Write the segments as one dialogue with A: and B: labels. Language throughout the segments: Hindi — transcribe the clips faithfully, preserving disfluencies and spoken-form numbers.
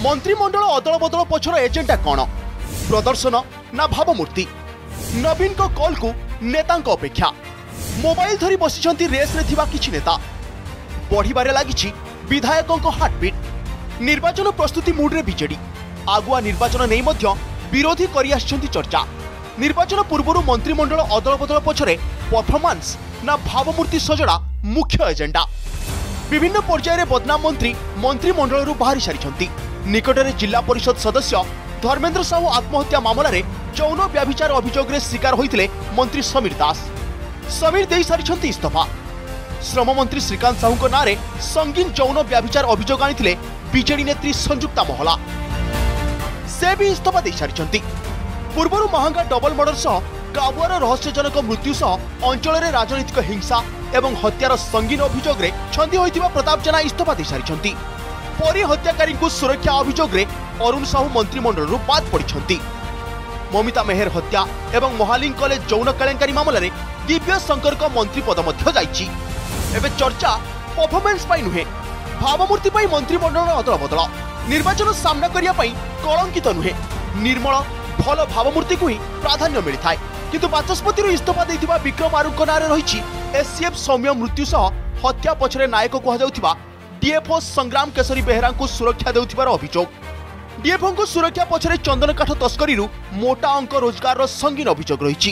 A: मंत्रिमंडल अदल बदल पछर एजेंडा कौन? प्रदर्शन ना भावमूर्ति? नवीन को कॉल को नेता अपेक्षा मोबाइल धरी बसी रेस रे थिबा किछि नेता बढ़िबारे लागिछि विधायकों हार्टबीट। निर्वाचन प्रस्तुति मूड्रे बीजेडी आगुआ निर्वाचन नहीं मध्य विरोधी करि आछंती चर्चा। निर्वाचन पूर्व मंत्रिमंडल अदल बदल पछरे परफॉर्मेंस ना भावमूर्ति सजड़ा मुख्य एजेंडा। विभिन्न पर्यायर बदनाम मंत्री मंत्रिमंडल बाहरी सारी। निकटरे जिला परिषद सदस्य धर्मेंद्र साहू आत्महत्या मामला रे यौन व्याभिचार अभियोग रे शिकार होइतिले मंत्री समीर दास। समीर दे सारी इस्तीफा। श्रम मंत्री श्रीकांत साहू नारे संगीन यौन व्याभिचार अभियोग आनिथिले बीजेडी नेत्री संयुक्ता महला, से भी इस्तीफा दे सारी। पूर्व महंगा डबल मर्डर सह काबुआर रहस्यजनक मृत्यु सह अंचल में राजनीतिक हिंसा एवं हत्यार संगीन अभियोग रे छंदी होइतिबा प्रताप जेना इस्तीफा दे सारी। परी हत्याकारी को सुरक्षा अभियोग रे अरुण साहू मंत्रिमंडल बाद पड़ी। ममिता मेहर हत्या एवं मोहाली कॉलेज यौन केलेंकारी मामला रे दिव्य शंकर को मंत्री पद मध्य जाइछि। एबे चर्चा परफॉर्मेंस पाई नुहे, भावमूर्ति पाई मंत्रिमंडल अदल बदल। निर्वाचन सामना करिया पाई कलंकित नुहे, निर्मल भल भावमूर्ति को ही प्राधान्य मिलता है। किंतु बाचस्पति इस्तीफा देथिबा विक्रम आरुख नारे रही एससीएफ सौम्य मृत्यु सह हत्या पछरे नायक कहुवा डीएफओ संग्राम केशरी बेहरा को सुरक्षा देउथिबार अभियोग। डीएफओ को सुरक्षा पछरे चंदन काठ तस्करी मोटा अंक रोजगार संगीन अभियोग रही।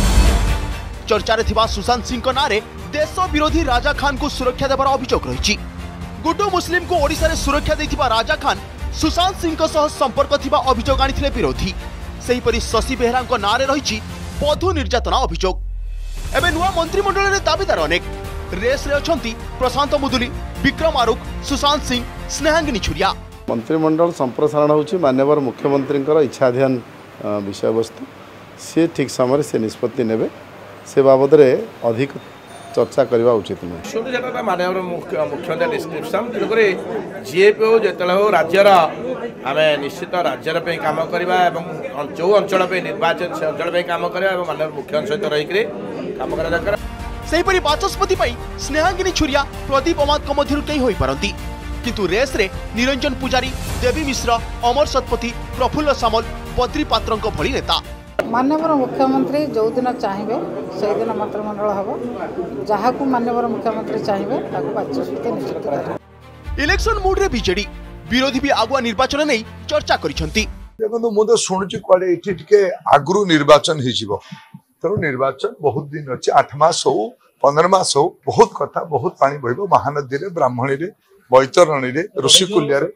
A: चर्चारे थिबा सुशांत सिंह नारे देश विरोधी राजा खान को सुरक्षा देवार अभियोग रही। गुड्डू मुस्लिम को ओडिशा रे सुरक्षा देथिबा राजा खान सुशांत सिंह सह संपर्क थिबा अभियोग आनिथिले विरोधी। सेहीपरि शशि बेहरा नारे रही बधू निर्यातना अभियोग। एबे नुआ मंत्रिमंडल रे दाबीदार अनेक। रेस रे अछंती प्रशांत मुदुली, विक्रम आरुख, सुशांत सिंह, स्नेहांगिनी छुरिया।
B: मंत्रिमंडल संप्रसारण होछि माननीय मुख्यमंत्री इच्छाधीन विषय वस्तु। सी ठीक समय से निष्पत्ति नेबे, से बाबद रे अधिक चर्चा करवा उचित नहीं।
C: शुरू जगह माननीय मुख्यमंत्री डिस्क्रिप्शन तेणुक जीएपी हो जो हो राज्यर आम निश्चित राज्यर काम करवा जो अंचल निर्वाचन से अंचल काम करवा माननीय मुख्यमंत्री सहित रही काम करा दरकार।
A: सेहीपरि बाचस्पति स्नेहांगिनी छुरिया प्रदीप अमात मध्य कई हो पारती, किंतु रेस रे निरंजन पुजारी, देवी मिश्र, अमर शतपथी, प्रफुल्ल सामल, बद्री पात्र भली नेता।
D: माननीय मुख्यमंत्री जो दिन चाहिए से दिन मंत्रिमंडल हम जहाँ को माननीय मुख्यमंत्री चाहिए बाचस्पति निश्चित करेंगे।
A: इलेक्शन मूड रे बीजेडी विरोधी भी आगुआ निर्वाचन नहीं चर्चा करिसेंती।
E: देखो मु तो शुणुची कुआडे एठी टिके आगुरु निर्वाचन हिजिबो, तेणु निर्वाचन बहुत दिन अच्छे, आठ मास हो पंद्रह मास हो, बहुत कथा बहुत पानी बहब महानदी रे, ब्राह्मणी रे, बैतरणी रे, ऋषिकुल्या रे।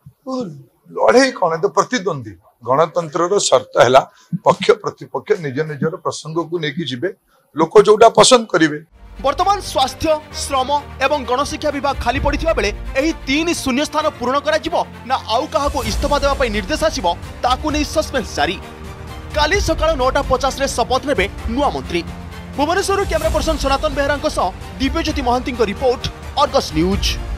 E: लड़े कौन तो प्रतिद्वंदी गणतंत्र शर्त है पक्ष प्रतिपक्ष निज निजर प्रसंग को लेकिन जीवे, लोक जोटा पसंद करेंगे।
A: वर्तमान स्वास्थ्य, श्रम एवं गणशिक्षा विभाग खाली पड़िथिबा बेले एही तीन शून्य स्थान पूर्ण करा जिवो ना आउ काहाको इस्तीफा देबा पई निर्देश आसीबो ताकू नै सस्पेंस जारी। काली सकाळ नौटा पचास रे शपथ नेबे नुआ मंत्री। Bhubaneswar camera person Sanatan Behera Dibyajyoti Mahanty report, Argus news.